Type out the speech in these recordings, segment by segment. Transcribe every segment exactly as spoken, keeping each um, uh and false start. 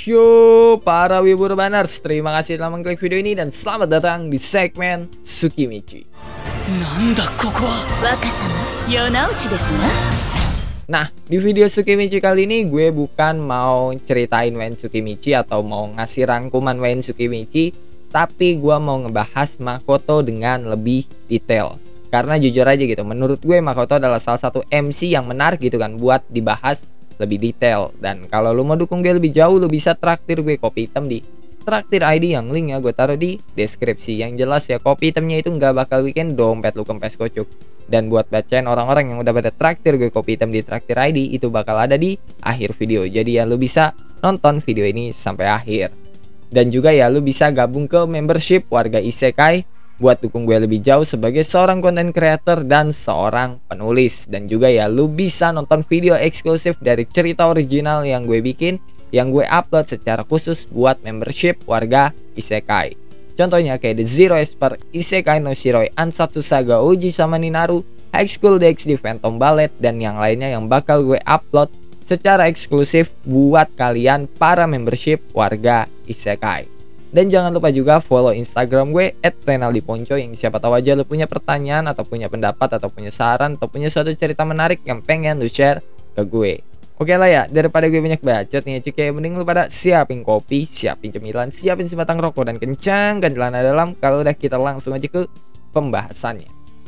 Yo, para wibu urbaners, terima kasih telah mengklik video ini dan selamat datang di segmen Tsukimichi. Nanda koko wa? Wakasama, Yonauchi desu na? Nah, di video Tsukimichi kali ini gue bukan mau ceritain W N Tsukimichi atau mau ngasih rangkuman W N Tsukimichi, tapi gue mau ngebahas Makoto dengan lebih detail. Karena jujur aja gitu, menurut gue Makoto adalah salah satu M C yang menarik gitu kan buat dibahas lebih detail. Dan kalau lu mau dukung gue lebih jauh, lu bisa traktir gue kopi hitam di traktir I D yang linknya gue taruh di deskripsi. Yang jelas ya, kopi hitamnya itu nggak bakal bikin dompet lu kempes kocok. Dan buat bacain orang-orang yang udah pada traktir gue kopi hitam di traktir I D, itu bakal ada di akhir video. Jadi ya lu bisa nonton video ini sampai akhir. Dan juga ya lu bisa gabung ke membership warga Isekai buat dukung gue lebih jauh sebagai seorang content creator dan seorang penulis. Dan juga ya lu bisa nonton video eksklusif dari cerita original yang gue bikin, yang gue upload secara khusus buat membership warga Isekai. Contohnya kayak The Zero Esper, Isekai no Shiroi, Ansatsu Saga, Uji sama Ninaru, High School D X D, Phantom Ballet, dan yang lainnya yang bakal gue upload secara eksklusif buat kalian para membership warga Isekai. Dan jangan lupa juga follow Instagram gue et renaldiponco, yang siapa tahu aja lu punya pertanyaan atau punya pendapat atau punya saran atau punya suatu cerita menarik yang pengen lu share ke gue. Oke lah ya, daripada gue banyak bacot nih cuy, mending lu pada siapin kopi, siapin cemilan, siapin sebatang rokok dan kencang kan celana dalam. Kalau udah, kita langsung aja ke pembahasannya.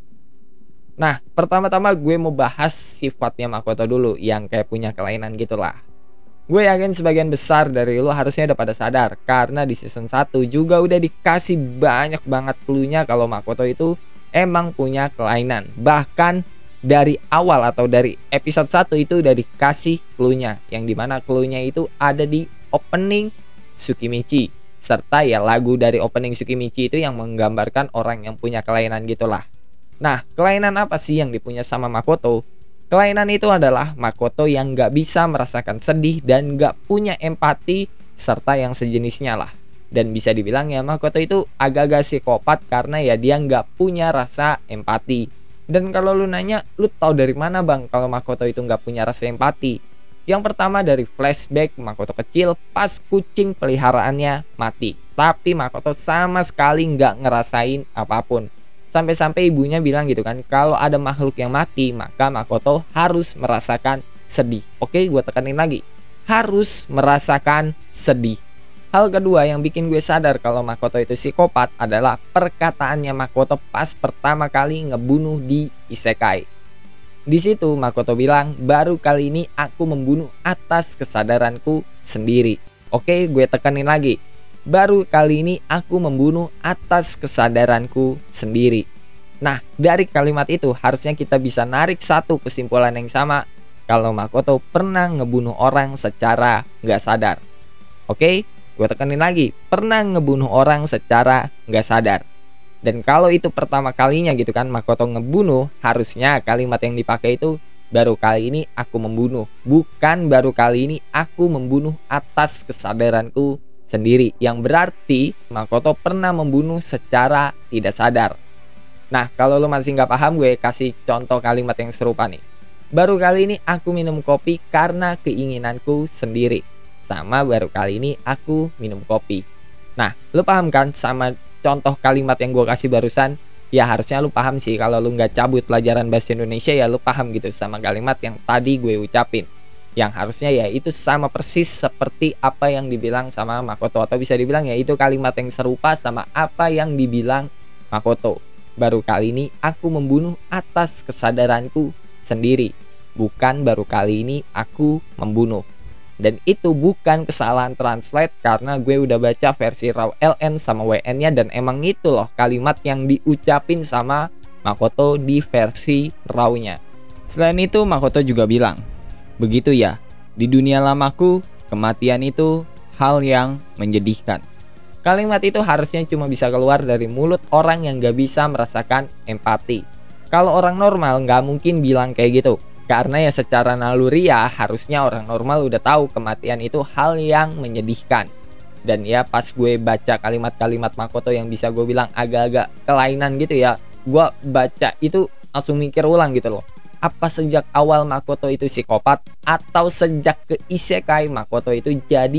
Nah, pertama-tama gue mau bahas sifatnya Makoto dulu yang kayak punya kelainan gitulah. Gue yakin sebagian besar dari lu harusnya udah pada sadar, karena di season satu juga udah dikasih banyak banget clue-nya kalau Makoto itu emang punya kelainan. Bahkan dari awal atau dari episode satu itu udah dikasih clue-nya, yang dimana clue-nya itu ada di opening Tsukimichi, serta ya lagu dari opening Tsukimichi itu yang menggambarkan orang yang punya kelainan gitulah. Nah, kelainan apa sih yang dipunya sama Makoto? Kelainan itu adalah Makoto yang gak bisa merasakan sedih dan gak punya empati serta yang sejenisnya lah. Dan bisa dibilang ya Makoto itu agak-agak psikopat karena ya dia gak punya rasa empati. Dan kalau lu nanya, lu tahu dari mana bang kalau Makoto itu gak punya rasa empati? Yang pertama dari flashback Makoto kecil pas kucing peliharaannya mati. Tapi Makoto sama sekali gak ngerasain apapun. Sampai-sampai ibunya bilang gitu kan, kalau ada makhluk yang mati maka Makoto harus merasakan sedih. Oke, gue tekanin lagi, harus merasakan sedih. Hal kedua yang bikin gue sadar kalau Makoto itu psikopat adalah perkataannya Makoto pas pertama kali ngebunuh di Isekai. Di situ Makoto bilang, baru kali ini aku membunuh atas kesadaranku sendiri. Oke, gue tekanin lagi, baru kali ini aku membunuh atas kesadaranku sendiri. Nah, dari kalimat itu harusnya kita bisa narik satu kesimpulan yang sama, kalau Makoto pernah ngebunuh orang secara nggak sadar. Oke, gue tekenin lagi, pernah ngebunuh orang secara nggak sadar. Dan kalau itu pertama kalinya gitu kan Makoto ngebunuh, harusnya kalimat yang dipakai itu, baru kali ini aku membunuh, bukan baru kali ini aku membunuh atas kesadaranku sendiri, yang berarti Makoto pernah membunuh secara tidak sadar. Nah, kalau lo masih nggak paham, gue kasih contoh kalimat yang serupa nih. Baru kali ini aku minum kopi karena keinginanku sendiri, sama baru kali ini aku minum kopi. Nah, lo paham kan sama contoh kalimat yang gue kasih barusan? Ya harusnya lo paham sih, kalau lo nggak cabut pelajaran bahasa Indonesia ya lo paham gitu sama kalimat yang tadi gue ucapin. Yang harusnya ya itu sama persis seperti apa yang dibilang sama Makoto, atau bisa dibilang ya itu kalimat yang serupa sama apa yang dibilang Makoto. Baru kali ini aku membunuh atas kesadaranku sendiri, bukan baru kali ini aku membunuh. Dan itu bukan kesalahan translate, karena gue udah baca versi raw L N sama W N nya, dan emang itu loh kalimat yang diucapin sama Makoto di versi raw-nya. Selain itu Makoto juga bilang, begitu ya, di dunia lamaku, kematian itu hal yang menjadikan. Kalimat itu harusnya cuma bisa keluar dari mulut orang yang gak bisa merasakan empati. Kalau orang normal gak mungkin bilang kayak gitu, karena ya secara naluriah harusnya orang normal udah tahu kematian itu hal yang menyedihkan. Dan ya pas gue baca kalimat-kalimat Makoto yang bisa gue bilang agak-agak kelainan gitu ya, gue baca itu langsung mikir ulang gitu loh. Apa sejak awal Makoto itu psikopat, atau sejak ke Isekai Makoto itu jadi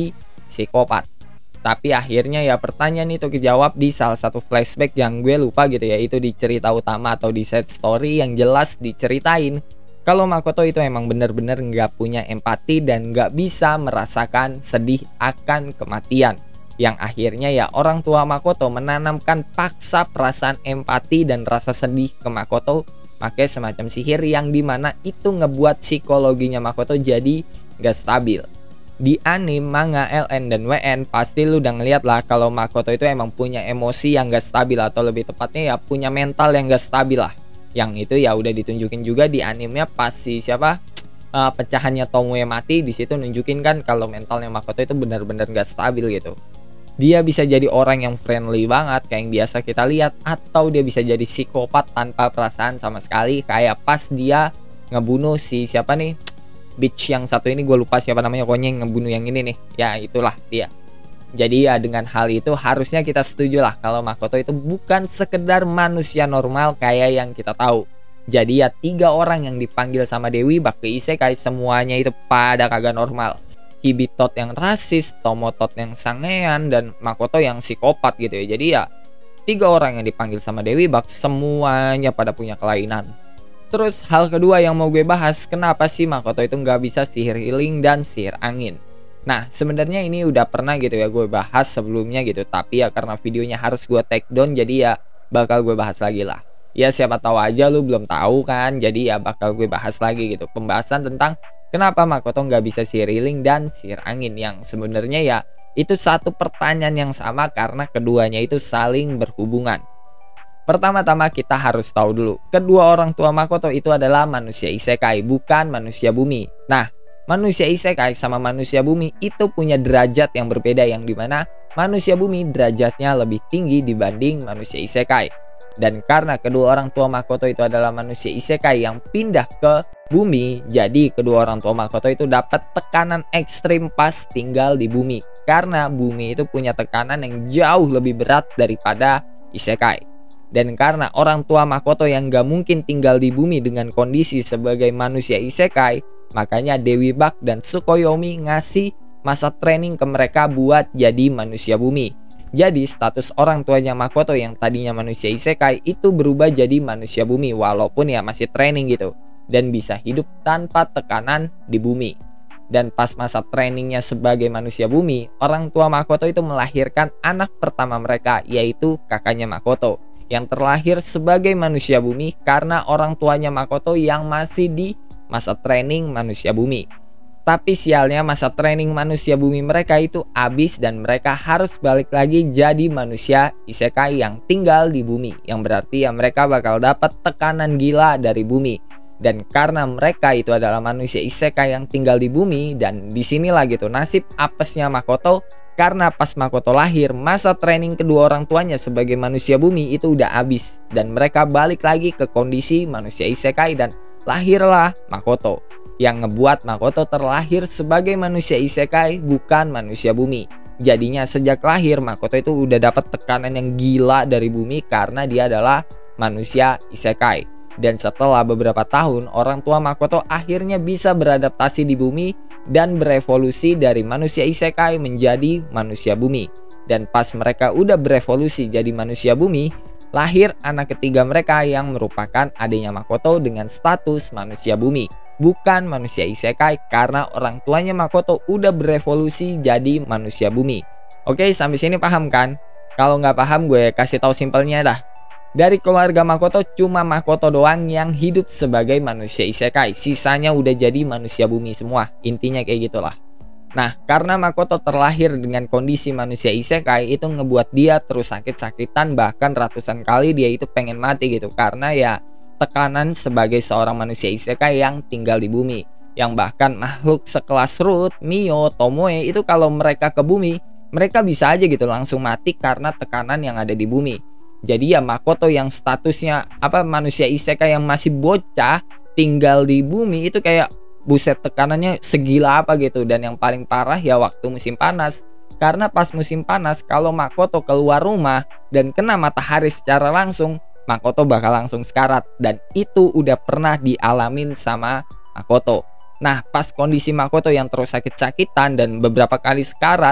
psikopat. Tapi akhirnya ya pertanyaan itu kejawab di salah satu flashback yang gue lupa gitu ya, itu di cerita utama atau di side story yang jelas diceritain kalau Makoto itu emang bener-bener nggak punya empati dan nggak bisa merasakan sedih akan kematian. Yang akhirnya ya orang tua Makoto menanamkan paksa perasaan empati dan rasa sedih ke Makoto pakai semacam sihir yang dimana itu ngebuat psikologinya Makoto jadi nggak stabil. Di anime, manga, L N, dan W N pasti lu udah ngeliat lah kalau Makoto itu emang punya emosi yang gak stabil, atau lebih tepatnya ya punya mental yang gak stabil lah. Yang itu ya udah ditunjukin juga di animenya pas si siapa uh, pecahannya Tomoe mati, di situ nunjukin kan kalau mentalnya Makoto itu benar-benar gak stabil gitu. Dia bisa jadi orang yang friendly banget kayak yang biasa kita lihat, atau dia bisa jadi psikopat tanpa perasaan sama sekali kayak pas dia ngebunuh si siapa nih bitch yang satu ini, gue lupa siapa namanya, pokoknya yang ngebunuh yang ini nih, ya itulah dia. Jadi ya dengan hal itu harusnya kita setuju lah kalau Makoto itu bukan sekedar manusia normal kayak yang kita tahu. Jadi ya tiga orang yang dipanggil sama Dewi Bak ke Isekai semuanya itu pada kagak normal. Hibitot yang rasis, Tomotot yang sangean, dan Makoto yang psikopat gitu ya. Jadi ya tiga orang yang dipanggil sama Dewi Bak semuanya pada punya kelainan. Terus hal kedua yang mau gue bahas, kenapa sih Makoto itu nggak bisa sihir healing dan sihir angin? Nah sebenarnya ini udah pernah gitu ya gue bahas sebelumnya gitu, tapi ya karena videonya harus gue take down jadi ya bakal gue bahas lagi lah. Ya siapa tahu aja lu belum tahu kan, jadi ya bakal gue bahas lagi gitu pembahasan tentang kenapa Makoto nggak bisa sihir healing dan sihir angin, yang sebenarnya ya itu satu pertanyaan yang sama karena keduanya itu saling berhubungan. Pertama-tama kita harus tahu dulu, kedua orang tua Makoto itu adalah manusia isekai, bukan manusia bumi. Nah, manusia isekai sama manusia bumi itu punya derajat yang berbeda, yang dimana manusia bumi derajatnya lebih tinggi dibanding manusia isekai. Dan karena kedua orang tua Makoto itu adalah manusia isekai yang pindah ke bumi, jadi kedua orang tua Makoto itu dapat tekanan ekstrim pas tinggal di bumi. Karena bumi itu punya tekanan yang jauh lebih berat daripada isekai. Dan karena orang tua Makoto yang gak mungkin tinggal di bumi dengan kondisi sebagai manusia isekai, makanya Dewi Bak dan Tsukuyomi ngasih masa training ke mereka buat jadi manusia bumi. Jadi status orang tuanya Makoto yang tadinya manusia isekai itu berubah jadi manusia bumi, walaupun ya masih training gitu, dan bisa hidup tanpa tekanan di bumi. Dan pas masa trainingnya sebagai manusia bumi, orang tua Makoto itu melahirkan anak pertama mereka, yaitu kakaknya Makoto, yang terlahir sebagai manusia bumi karena orang tuanya Makoto yang masih di masa training manusia bumi. Tapi sialnya masa training manusia bumi mereka itu habis dan mereka harus balik lagi jadi manusia isekai yang tinggal di bumi, yang berarti ya mereka bakal dapat tekanan gila dari bumi. Dan karena mereka itu adalah manusia isekai yang tinggal di bumi, dan disinilah gitu nasib apesnya Makoto. Karena pas Makoto lahir, masa training kedua orang tuanya sebagai manusia bumi itu udah habis, dan mereka balik lagi ke kondisi manusia isekai, dan lahirlah Makoto, yang ngebuat Makoto terlahir sebagai manusia isekai bukan manusia bumi. Jadinya sejak lahir Makoto itu udah dapat tekanan yang gila dari bumi karena dia adalah manusia isekai. Dan setelah beberapa tahun, orang tua Makoto akhirnya bisa beradaptasi di bumi dan berevolusi dari manusia isekai menjadi manusia bumi. Dan pas mereka udah berevolusi jadi manusia bumi, lahir anak ketiga mereka yang merupakan adiknya Makoto dengan status manusia bumi, bukan manusia isekai, karena orang tuanya Makoto udah berevolusi jadi manusia bumi. Oke, sampai sini paham kan? Kalau nggak paham gue kasih tahu simpelnya dah. Dari keluarga Makoto cuma Makoto doang yang hidup sebagai manusia isekai, sisanya udah jadi manusia bumi semua. Intinya kayak gitulah. Nah, karena Makoto terlahir dengan kondisi manusia isekai, itu ngebuat dia terus sakit-sakitan, bahkan ratusan kali dia itu pengen mati gitu, karena ya tekanan sebagai seorang manusia isekai yang tinggal di bumi, yang bahkan makhluk sekelas Ruth, Mio, Tomoe itu kalau mereka ke bumi, mereka bisa aja gitu langsung mati karena tekanan yang ada di bumi. Jadi ya Makoto yang statusnya apa manusia isekai yang masih bocah tinggal di bumi itu kayak buset tekanannya segila apa gitu. Dan yang paling parah ya waktu musim panas, karena pas musim panas kalau Makoto keluar rumah dan kena matahari secara langsung, Makoto bakal langsung sekarat, dan itu udah pernah dialamin sama Makoto. Nah pas kondisi Makoto yang terus sakit-sakitan dan beberapa kali sekarat,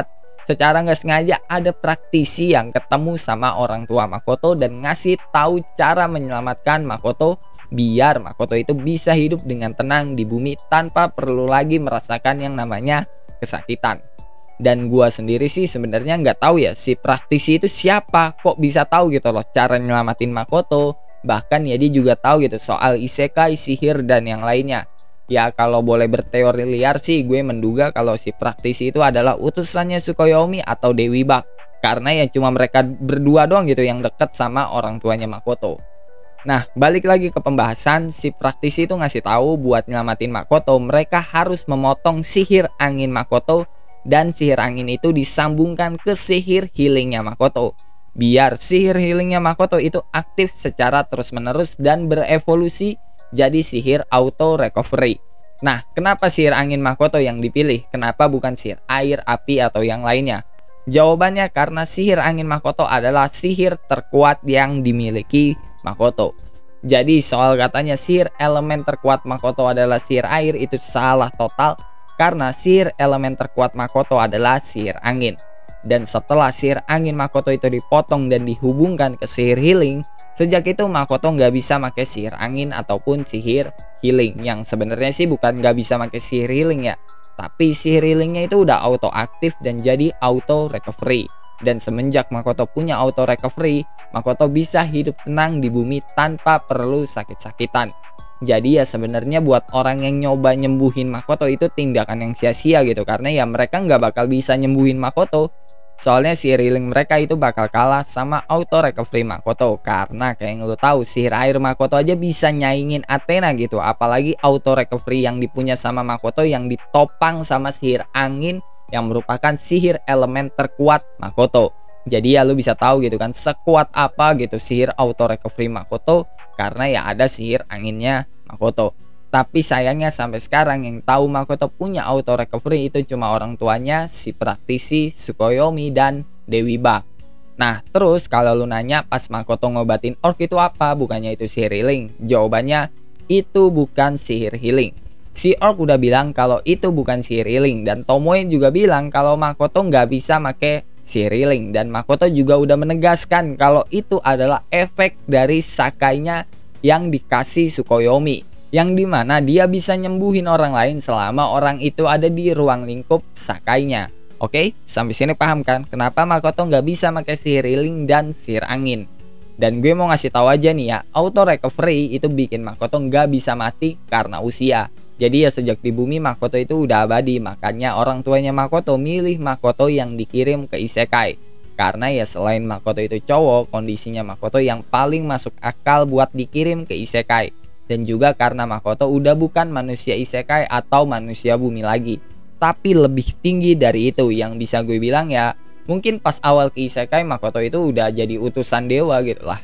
secara nggak sengaja ada praktisi yang ketemu sama orang tua Makoto dan ngasih tahu cara menyelamatkan Makoto biar Makoto itu bisa hidup dengan tenang di bumi tanpa perlu lagi merasakan yang namanya kesakitan. Dan gua sendiri sih sebenarnya nggak tahu ya si praktisi itu siapa, kok bisa tahu gitu loh cara nyelamatin Makoto. Bahkan ya dia juga tahu gitu soal isekai, sihir dan yang lainnya. Ya kalau boleh berteori liar sih gue menduga kalau si praktisi itu adalah utusannya Tsukuyomi atau Dewi Bak. Karena ya cuma mereka berdua doang gitu yang deket sama orang tuanya Makoto. Nah balik lagi ke pembahasan, si praktisi itu ngasih tahu buat nyelamatin Makoto mereka harus memotong sihir angin Makoto. Dan sihir angin itu disambungkan ke sihir healingnya Makoto. Biar sihir healingnya Makoto itu aktif secara terus menerus dan berevolusi jadi sihir auto recovery. Nah kenapa sihir angin Makoto yang dipilih? Kenapa bukan sihir air, api atau yang lainnya? Jawabannya karena sihir angin Makoto adalah sihir terkuat yang dimiliki Makoto. Jadi soal katanya sihir elemen terkuat Makoto adalah sihir air itu salah total. Karena sihir elemen terkuat Makoto adalah sihir angin. Dan setelah sihir angin Makoto itu dipotong dan dihubungkan ke sihir healing, sejak itu Makoto nggak bisa pakai sihir angin ataupun sihir healing. Yang sebenarnya sih bukan nggak bisa pakai sihir healing ya, tapi sihir healingnya itu udah auto aktif dan jadi auto recovery. Dan semenjak Makoto punya auto recovery, Makoto bisa hidup tenang di bumi tanpa perlu sakit-sakitan. Jadi ya sebenarnya buat orang yang nyoba nyembuhin Makoto itu tindakan yang sia-sia gitu. Karena ya mereka nggak bakal bisa nyembuhin Makoto. Soalnya sihir healing mereka itu bakal kalah sama auto recovery Makoto. Karena kayak yang lo tahu sihir air Makoto aja bisa nyaingin Athena gitu. Apalagi auto recovery yang dipunya sama Makoto yang ditopang sama sihir angin yang merupakan sihir elemen terkuat Makoto. Jadi ya lu bisa tahu gitu kan sekuat apa gitu sihir auto recovery Makoto. Karena ya ada sihir anginnya Makoto. Tapi sayangnya sampai sekarang yang tahu Makoto punya auto recovery itu cuma orang tuanya, si praktisi, Tsukuyomi, dan Dewi Bak. Nah terus kalau lu nanya pas Makoto ngobatin orc itu apa? Bukannya itu sihir healing? Jawabannya itu bukan sihir healing. Si orc udah bilang kalau itu bukan sihir healing. Dan Tomoe juga bilang kalau Makoto nggak bisa make sihir healing. Dan Makoto juga udah menegaskan kalau itu adalah efek dari sakainya yang dikasih Tsukuyomi, yang dimana dia bisa nyembuhin orang lain selama orang itu ada di ruang lingkup sakainya. Oke, sampai sini paham kan kenapa Makoto nggak bisa pakai sihir healing dan sihir angin? Dan gue mau ngasih tahu aja nih ya, auto recovery itu bikin Makoto nggak bisa mati karena usia. Jadi ya sejak di bumi Makoto itu udah abadi, makanya orang tuanya Makoto milih Makoto yang dikirim ke isekai. Karena ya selain Makoto itu cowok, kondisinya Makoto yang paling masuk akal buat dikirim ke isekai. Dan juga karena Makoto udah bukan manusia isekai atau manusia bumi lagi, tapi lebih tinggi dari itu. Yang bisa gue bilang ya mungkin pas awal ke isekai Makoto itu udah jadi utusan dewa gitu lah.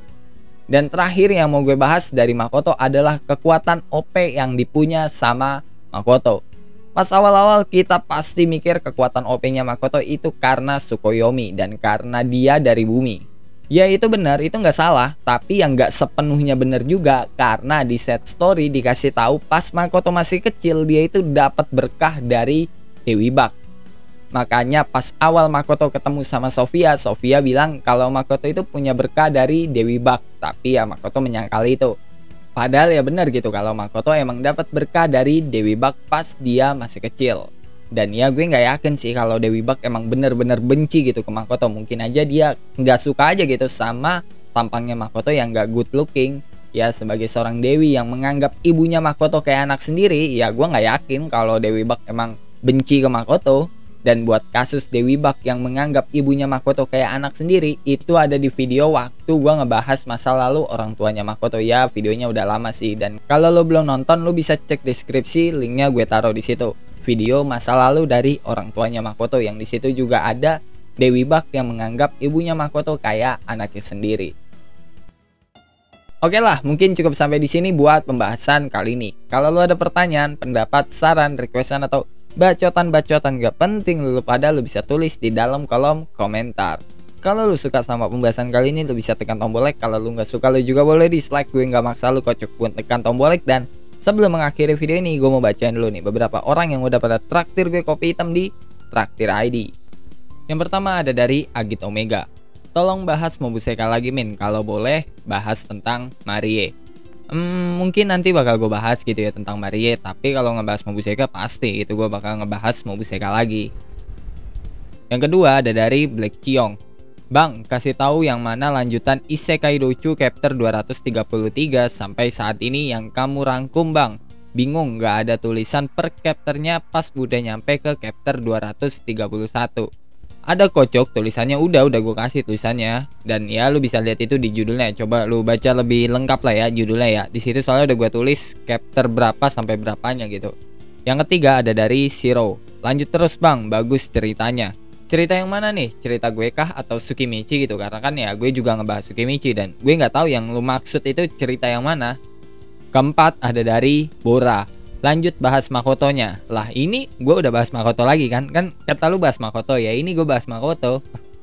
Dan terakhir yang mau gue bahas dari Makoto adalah kekuatan O P yang dipunya sama Makoto. Pas awal-awal kita pasti mikir kekuatan O P-nya Makoto itu karena Tsukuyomi dan karena dia dari bumi. Ya itu benar, itu nggak salah, tapi yang nggak sepenuhnya benar juga karena di set story dikasih tahu pas Makoto masih kecil dia itu dapat berkah dari Dewi Bak. Makanya pas awal Makoto ketemu sama Sofia, Sofia bilang kalau Makoto itu punya berkah dari Dewi Bak, tapi ya Makoto menyangkal itu. Padahal ya benar gitu kalau Makoto emang dapat berkah dari Dewi Bak pas dia masih kecil. Dan ya gue nggak yakin sih kalau Dewi Bak emang bener-bener benci gitu ke Makoto. Mungkin aja dia nggak suka aja gitu sama tampangnya Makoto yang nggak good looking. Ya sebagai seorang Dewi yang menganggap ibunya Makoto kayak anak sendiri, ya gue nggak yakin kalau Dewi Bak emang benci ke Makoto. Dan buat kasus Dewi Bak yang menganggap ibunya Makoto kayak anak sendiri, itu ada di video waktu gue ngebahas masa lalu orang tuanya Makoto. Ya videonya udah lama sih, dan kalau lo belum nonton lo bisa cek deskripsi, linknya gue taruh di situ. Video masa lalu dari orang tuanya Makoto yang di situ juga ada Dewi Bak yang menganggap ibunya Makoto kayak anaknya sendiri. Oke lah, mungkin cukup sampai di sini buat pembahasan kali ini. Kalau lo ada pertanyaan, pendapat, saran, requestan atau bacotan-bacotan gak penting lu pada lu bisa tulis di dalam kolom komentar. Kalau lu suka sama pembahasan kali ini lu bisa tekan tombol like. Kalau lu nggak suka lu juga boleh dislike, gue nggak maksa lu kok, cukup tekan tombol like. Dan sebelum mengakhiri video ini gue mau bacain dulu nih beberapa orang yang udah pada traktir gue kopi hitam di Traktir I D. Yang pertama ada dari Agit Omega. Tolong bahas Mobuseka lagi Min, kalau boleh bahas tentang Marie. Hmm, mungkin nanti bakal gue bahas gitu ya tentang Marie, tapi kalau ngebahas Mobuseka pasti itu gue bakal ngebahas Mobuseka lagi. Yang kedua ada dari Black Kyong. Bang, kasih tahu yang mana lanjutan Isekai Dochu chapter dua ratus tiga puluh tiga sampai saat ini yang kamu rangkum bang. Bingung nggak ada tulisan per chapternya pas udah nyampe ke chapter dua ratus tiga puluh satu. Ada kocok tulisannya, udah udah gue kasih tulisannya, dan ya lu bisa lihat itu di judulnya. Coba lu baca lebih lengkap lah ya judulnya ya. Di situ soalnya udah gue tulis chapter berapa sampai berapanya gitu. Yang ketiga ada dari Shiro. Lanjut terus bang, bagus ceritanya. Cerita yang mana nih? Cerita gue kah atau Tsukimichi gitu? Karena kan ya gue juga ngebahas Tsukimichi dan gue nggak tahu yang lu maksud itu cerita yang mana. Keempat ada dari Bora. Lanjut bahas Makotonya. Lah ini gue udah bahas Makoto lagi kan. Kan kata lu bahas Makoto ya, ini gue bahas Makoto.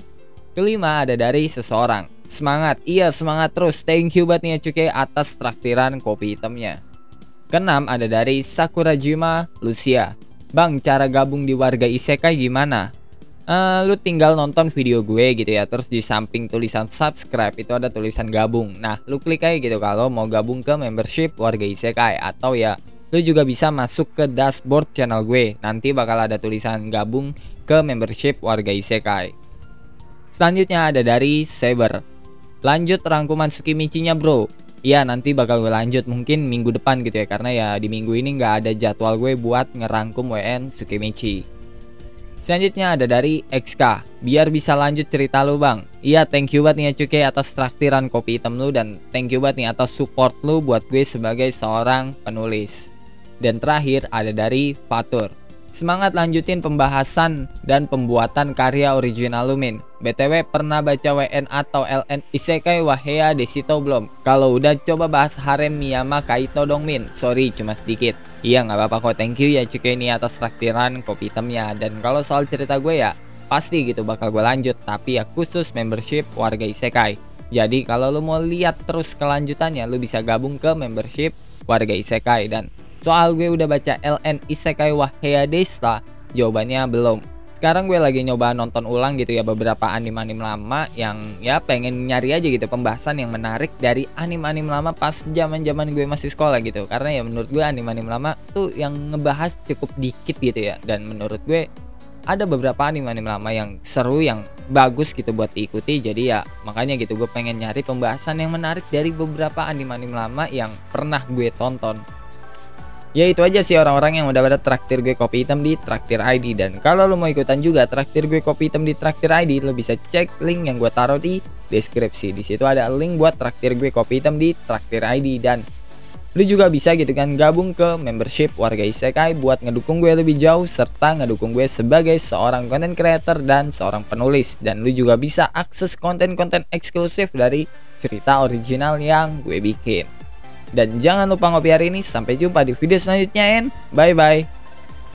Kelima ada dari seseorang. Semangat, iya semangat terus. Thank you banget nih Cuke atas traktiran kopi hitamnya. Keenam ada dari Sakurajima Lucia. Bang, cara gabung di warga Isekai gimana? Uh, lu tinggal nonton video gue gitu ya. Terus di samping tulisan subscribe itu ada tulisan gabung. Nah lu klik aja gitu kalau mau gabung ke membership warga Isekai. Atau ya lu juga bisa masuk ke dashboard channel gue. Nanti bakal ada tulisan gabung ke membership warga Isekai. Selanjutnya ada dari Saber. Lanjut rangkuman Tsukimichi-nya bro. Iya nanti bakal gue lanjut mungkin minggu depan gitu ya. Karena ya di minggu ini nggak ada jadwal gue buat ngerangkum W N Tsukimichi. Selanjutnya ada dari X K. Biar bisa lanjut cerita lu bang. Iya thank you banget nih ya Cuke atas traktiran kopi hitam lu. Dan thank you banget nih atas support lu buat gue sebagai seorang penulis. Dan terakhir ada dari Fatur. Semangat lanjutin pembahasan dan pembuatan karya original lu Min. B T W pernah baca W N atau L N Isekai Wahea Desito belum? Kalau udah coba bahas Harem Miyama Kaito dong Min. Sorry cuma sedikit. Iya nggak apa-apa kok, thank you ya Cuke ini atas traktiran kopi hitamnya. Dan kalau soal cerita gue ya pasti gitu bakal gue lanjut, tapi ya khusus membership warga Isekai. Jadi kalau lu mau lihat terus kelanjutannya lu bisa gabung ke membership warga Isekai. Dan soal gue udah baca L N Isekai Wahea Desta, jawabannya belum. Sekarang gue lagi nyoba nonton ulang gitu ya beberapa anime-anime lama yang ya pengen nyari aja gitu pembahasan yang menarik dari anime-anime lama pas zaman-zaman gue masih sekolah gitu. Karena ya menurut gue anime-anime lama tuh yang ngebahas cukup dikit gitu ya. Dan menurut gue ada beberapa anime-anime lama yang seru, yang bagus gitu buat diikuti. Jadi ya makanya gitu gue pengen nyari pembahasan yang menarik dari beberapa anime-anime lama yang pernah gue tonton. Ya itu aja sih orang-orang yang udah pada traktir gue kopi hitam di Traktir I D. Dan kalau lo mau ikutan juga traktir gue kopi hitam di Traktir I D, lo bisa cek link yang gue taruh di deskripsi. Di situ ada link buat traktir gue kopi hitam di Traktir I D. Dan lo juga bisa gitu kan gabung ke membership warga Isekai buat ngedukung gue lebih jauh, serta ngedukung gue sebagai seorang content creator dan seorang penulis. Dan lo juga bisa akses konten-konten eksklusif dari cerita original yang gue bikin. Dan jangan lupa ngopi hari ini. Sampai jumpa di video selanjutnya and bye bye.